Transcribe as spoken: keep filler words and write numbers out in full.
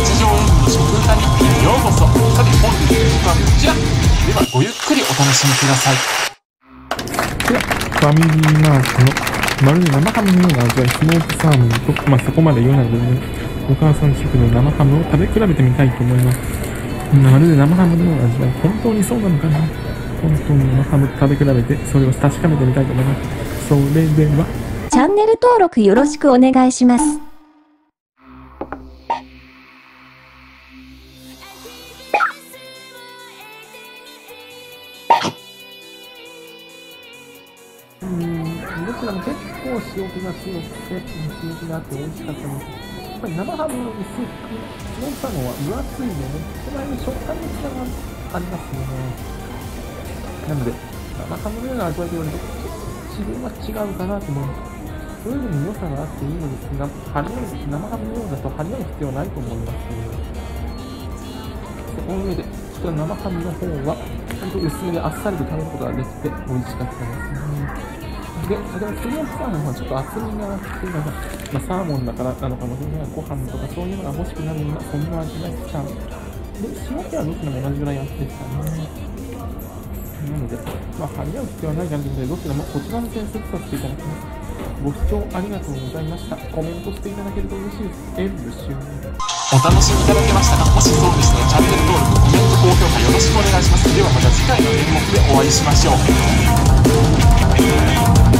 日常演技の食歌日記にようこそ。さて本日の曲はこちら。ではごゆっくりお楽しみください。 ではファミリーマートのまるで生ハムのような味わい、スモークサーモンと、まあ、そこまで言わないので、お母さん食の生ハムを食べ比べてみたいと思います。まるで生ハムのような味わい、本当にそうなのかな。本当に生ハムと食べ比べて、それを確かめてみたいと思います。それではチャンネル登録よろしくお願いします。 うーん、どちらも結構塩気が強くて、塩気があって美味しかったです。やっぱり生ハムの薄く、スモークサーモンは分厚いので、その辺に食感の差がありますよね。なので、生ハムのような味わいと言われると、自分は違うかなと思います。それぞれに良さがあっていいのですが、張り合う生ハムのようだと張り合う必要はないと思いますけど、その上で、ちょっと生ハムの方は、ちゃんと薄めであっさりと食べることができて美味しかったですね。で、先ほどスモークサーモンはちょっと厚みがあって、なんか、まあ、サーモンだからなのかもしれない。ご飯とかそういうのが欲しくなるような、そんな味がした。で、塩気はどちらも同じぐらいあってでしたね。なので、まあ、張り合う必要はないかなということで、どちらもこちらの点数とさせていただきます。ご視聴ありがとうございました。コメントしていただけると嬉しいです。エンブシュー。 お楽しみいただけましたか？もしそうでしたらチャンネル登録、コメント、高評価よろしくお願いします。ではまた次回の演目でお会いしましょう。